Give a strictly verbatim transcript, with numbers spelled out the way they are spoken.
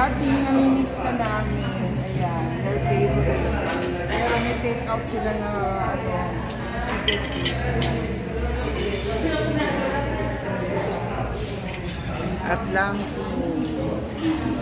Dati, namimiss ka namin. Ayan, your favorite. Pero may take out sila na, ano, at lang